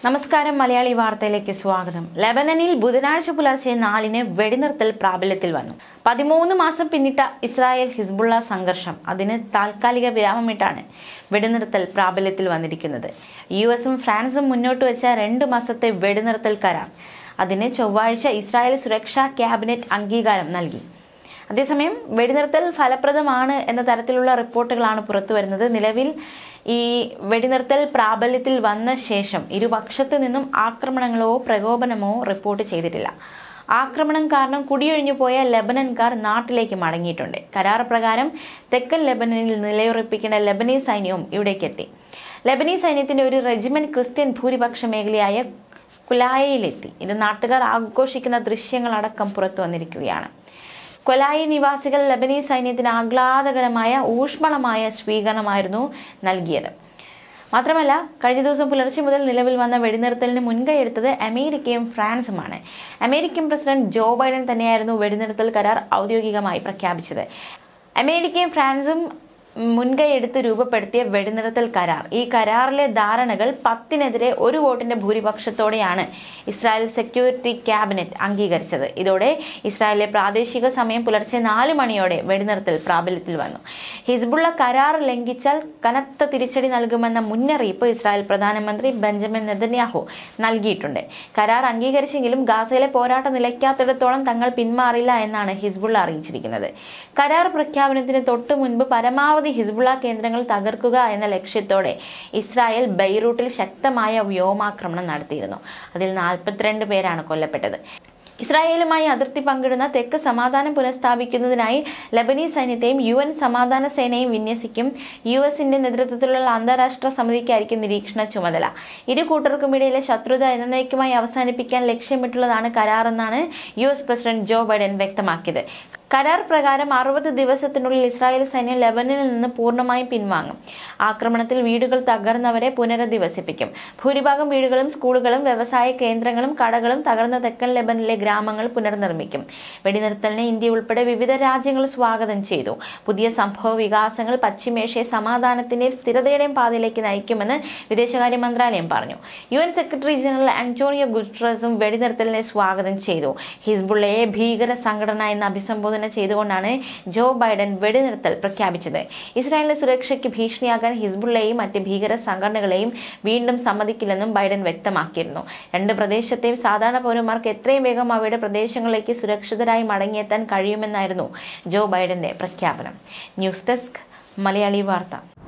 നമസ്കാരം മലയാളി വാർത്തയിലേക്ക് സ്വാഗതം. ലെബനനിൽ ബുധനാഴ്ച പുലർച്ചെ 4-ന് വെടിനിർത്തൽ പ്രാബല്യത്തിൽ വന്നു. 13 മാസം പിന്നിട്ട ഇസ്രായേൽ ഹിസ്ബുള്ള സംഘർഷം അതിന് താൽക്കാലിക വിരാമമിട്ടാണ് വെടിനിർത്തൽ പ്രാബല്യത്തിൽ വന്നിരിക്കുന്നത്. യുഎസും ഫ്രാൻസും മുന്നോട്ട് വെച്ച 2 മാസത്തെ വെടിനിർത്തൽ കരാർ അതിന് ചൊവ്വാഴ്ച ഇസ്രായേൽ സുരക്ഷാ ക്യാബിനറ്റ് അംഗീകാരം നൽകി. അതേസമയം വെടിനിർത്തൽ ഫലപ്രദമാണ് എന്ന തരത്തിലുള്ള റിപ്പോർട്ടുകളാണ് പുറത്തുവരുന്നത്. നിലവിൽ ഈ വെടിനിർത്തൽ പ്രാബല്യത്തിൽ വന്ന ശേഷം ഇരുപക്ഷത്തു നിന്നും ആക്രമണങ്ങളോ പ്രകോപനമോ റിപ്പോർട്ട് ചെയ്തിട്ടില്ല. ആക്രമണം കാരണം കുടിയൊഴിഞ്ഞു പോയ ലെബനൻകാർ നാട്ടിലേക്ക് മടങ്ങിയിട്ടുണ്ട്. കരാർ പ്രകാരം തെക്കൻ ലെബനനിൽ നിലയുറപ്പിക്കേണ്ട ലെബനീസ് സൈന്യവും ഇവിടേക്കെത്തി. ലെബനീസ് സൈന്യത്തിന്റെ ഒരു റെജിമെന്റ് ക്രിസ്ത്യൻ ഭൂരിപക്ഷ മേഖലയായ കൊലായയിലെത്തി. ഇത് നാട്ടുകാർ ആഘോഷിക്കുന്ന ദൃശ്യങ്ങളടക്കം പുറത്തു വന്നിരിക്കുകയാണ്. കൊലായി നിവാസികൾ ലെബനീസ് സൈന്യത്തിന് ആഹ്ലാദകരമായ ഊഷ്മളമായ സ്വീകരണമായിരുന്നു നൽകിയത്. മാത്രമല്ല, കഴിഞ്ഞ ദിവസം പുലർച്ചെ മുതൽ നിലവിൽ വന്ന വെടിനിർത്തലിന് മുൻകൈയെടുത്തത് അമേരിക്കയും ഫ്രാൻസുമാണ്. അമേരിക്കൻ പ്രസിഡന്റ് ജോ ബൈഡൻ തന്നെയായിരുന്നു വെടിനിർത്തൽ കരാർ ഔദ്യോഗികമായി പ്രഖ്യാപിച്ചത്. അമേരിക്കയും ഫ്രാൻസും മുൻകൈയെടുത്ത് രൂപപ്പെടുത്തിയ വെടിനിർത്തൽ കരാർ, ഈ കരാറിലെ ധാരണകൾ 10-നെതിരെ 1 വോട്ടിന്റെ ഭൂരിപക്ഷത്തോടെയാണ് ഇസ്രായേൽ സെക്യൂരിറ്റി ക്യാബിനറ്റ് അംഗീകരിച്ചത്. ഇതോടെ ഇസ്രായേലിലെ പ്രാദേശിക സമയം പുലർച്ചെ 4 മണിയോടെ വെടിനിർത്തൽ പ്രാബല്യത്തിൽ വന്നു. ഹിസ്ബുള്ള കരാർ ലംഘിച്ചാൽ കനത്ത തിരിച്ചടി നൽകുമെന്ന മുന്നറിയിപ്പ് ഇസ്രായേൽ പ്രധാനമന്ത്രി ബെഞ്ചമിൻ നെതന്യാഹു നൽകിയിട്ടുണ്ട്. കരാർ അംഗീകരിച്ചെങ്കിലും ഗാസയിലെ പോരാട്ടം നിലയ്ക്കാത്തിടത്തോളം തങ്ങൾ പിന്മാറില്ല എന്നാണ് ഹിസ്ബുള്ള അറിയിച്ചിരിക്കുന്നത്. കരാർ പ്രഖ്യാപനത്തിന് തൊട്ടു മുൻപ് പരമാവധി ഹിസ്ബുള്ള കേന്ദ്രങ്ങൾ തകർക്കുക എന്ന ലക്ഷ്യത്തോടെ ഇസ്രായേൽ ബെയ്റൂട്ടിൽ ശക്തമായ വ്യോമാക്രമണം നടത്തിയിരുന്നു. അതിൽ 42 പേരാണ് കൊല്ലപ്പെട്ടത്. ഇസ്രായേലുമായി അതിർത്തി പങ്കിടുന്ന തെക്ക് സമാധാനം പുനഃസ്ഥാപിക്കുന്നതിനായി ലെബനീസ് സൈന്യത്തെയും UN സമാധാന സേനയും വിന്യസിക്കും. US-ന്റെ നേതൃത്വത്തിലുള്ള അന്താരാഷ്ട്ര സമിതിക്കായിരിക്കും നിരീക്ഷണ ചുമതല. ഇരു കൂട്ടർക്കുമിടയിലെ ശത്രുത എന്നേക്കുമായി അവസാനിപ്പിക്കാൻ ലക്ഷ്യമിട്ടുള്ളതാണ് കരാറെന്നാണ് US പ്രസിഡന്റ് ജോ ബൈഡൻ വ്യക്തമാക്കിയത്. കരാർ പ്രകാരം 60 ദിവസത്തിനുള്ളിൽ ഇസ്രായേൽ സൈന്യം ലെബനനിൽ നിന്ന് പൂർണ്ണമായും പിൻവാങ്ങും. ആക്രമണത്തിൽ വീടുകൾ തകർന്നവരെ പുനരധിവസിപ്പിക്കും. ഭൂരിഭാഗം വീടുകളും സ്കൂളുകളും വ്യവസായ കേന്ദ്രങ്ങളും കടകളും തകർന്ന തെക്കൻ ലെബനനിലെ ഗ്രാമങ്ങൾ പുനർനിർമ്മിക്കും. വെടിനിർത്തലിനെ ഇന്ത്യ ഉൾപ്പെടെ വിവിധ രാജ്യങ്ങൾ സ്വാഗതം ചെയ്തു. പുതിയ സംഭവ വികാസങ്ങൾ പശ്ചിമേഷ്യയെ സമാധാനത്തിന്റെയും സ്ഥിരതയുടെയും പാതയിലേക്ക് നയിക്കുമെന്ന് വിദേശകാര്യ മന്ത്രാലയം പറഞ്ഞു. UN സെക്രട്ടറി ജനറൽ ആന്റോണിയോ ഗുട്ടറസും വെടിനിർത്തലിനെ സ്വാഗതം ചെയ്തു. ഹിസ്ബുള്ളയെ ഭീകര സംഘടന എന്ന് അഭിസംബോധന ചെയ്തുകൊണ്ടാണ് ജോ ബൈഡൻ വെടിനിർത്തൽ പ്രഖ്യാപിച്ചത്. ഇസ്രായേലിന്റെ സുരക്ഷയ്ക്ക് ഭീഷണിയാകാൻ ഹിസ്ബുള്ളയെയും മറ്റ് ഭീകര സംഘടനകളെയും വീണ്ടും സമ്മതിക്കില്ലെന്നും ബൈഡൻ വ്യക്തമാക്കിയിരുന്നു. 2 പ്രദേശത്തെയും സാധാരണ പൗരന്മാർക്ക് എത്രയും വേഗം അവയുടെ പ്രദേശങ്ങളിലേക്ക് സുരക്ഷിതരായി മടങ്ങിയെത്താൻ കഴിയുമെന്നായിരുന്നു ജോ ബൈഡന്റെ പ്രഖ്യാപനം. ന്യൂസ് ഡെസ്ക് മലയാളി വാർത്ത.